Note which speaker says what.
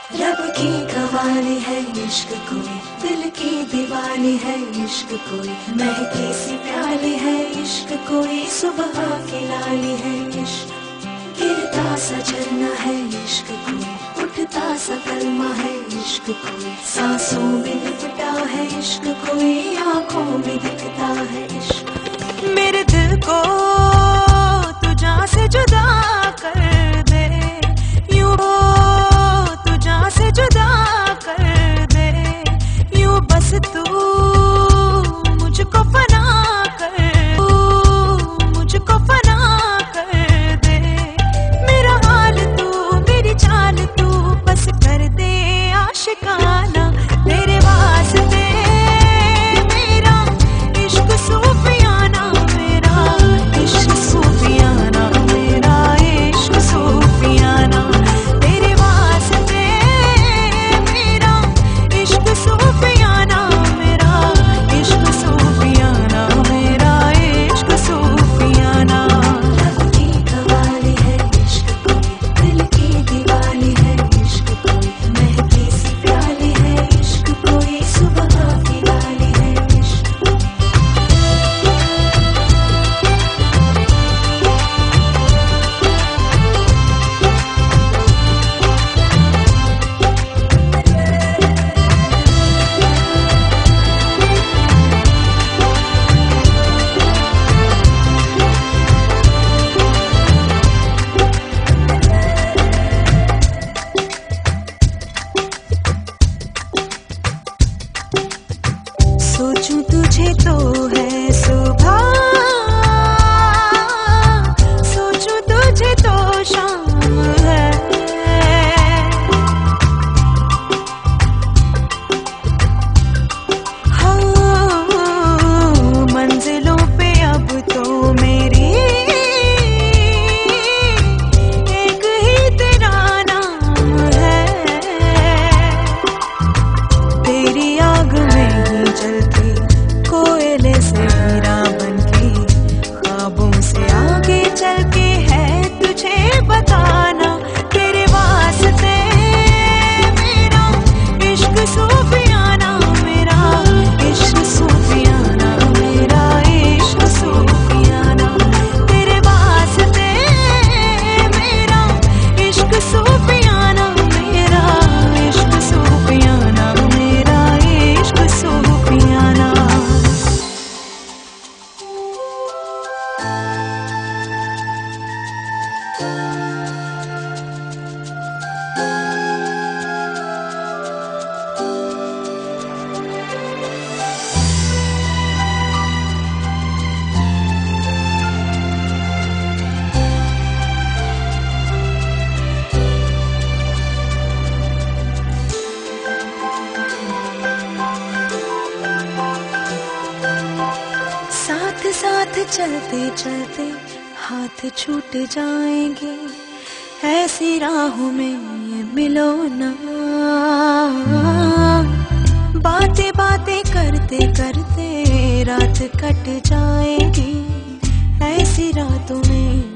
Speaker 1: रब की कवाली है इश्क कोई, दिल की दीवानी है इश्क कोई, महकी सी प्याली है इश्क कोई, सुबह की लाली है इश्क, गिरता सा झरना है इश्क कोई, उठता सा कलमा है इश्क कोई, सांसों में लिपटा है इश्क कोई, आंखों में दिखता है इश्क।
Speaker 2: मेरे दिल को तू जान से जुदा कर दे, यूं तू जान से जुदा कर दे, यूं बस तू मुझको फना कर, मुझको फना कर दे। मेरा हाल तू, मेरी चाल तू, बस कर दे आशिकाना तेरे वास्ते। मेरा इश्क सूफियाना, मेरा इश्क सूफियाना, मेरा इश्क सूफियाना तेरे वास्ते। मेरा इश्क सूफियाना, मेरा इश्क सूफियाना, मेरा इश्क सूफियाना।
Speaker 1: रब की कवाली है इश्क कोई, दिल की दीवानी है इश्क कोई, महकी सी प्याली है इश्क कोई, सुबह की लाली है इश्क।
Speaker 2: सोचूं तुझे तो है सुबह, सोचूं तुझे तो शाम है। हाँ, मंजिलों पे अब तो मेरी एक ही तेरा नाम है। तेरी आग में ही जलती कोयले से हीरा बनके, ख्वाबों से आगे चल के है तुझे बताना तेरे वास्ते। मेरा इश्क सूफियाना, मेरा इश्क सूफियाना, मेरा इश्क सूफियाना तेरे वास्ते। मेरा इश्क सूफियाना, मेरा इश्क सूफियाना, मेरा इश्क सूफियाना। साथ साथ चलते चलते हाथ छूट जाएंगे, ऐसी राहों में मिलो ना। बातें बातें करते करते रात कट जाएगी, ऐसी रातों में